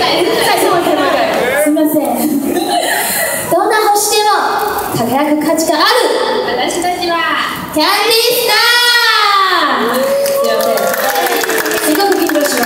再次問います。すみません。どんな星でも輝く価値がある。私たちはキャンディースター。すみません。すごく緊張します。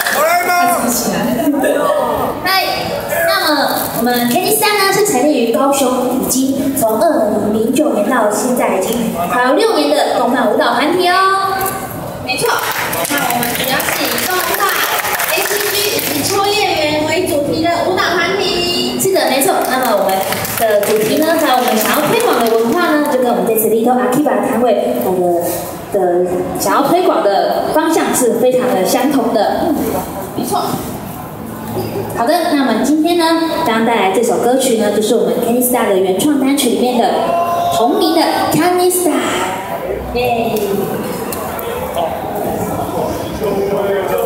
我们 Candy Star 呢是成立于高雄，已经从2009年到现在已经快要6年的动漫舞蹈团体哦。没错，那我们主要是以动画、ACG 以及秋叶原为主题的舞蹈团体。是的，没错。那么我们的主题呢，还有我们想要推广的文化呢，就跟我们这次 Little Akiba 摊位的想要推广的方向是非常的相同的。没错。好的，那么今天呢，刚刚带来这首歌曲呢，就是我们 Candy Star 的原创单曲里面的同名的 Candy Star， 耶。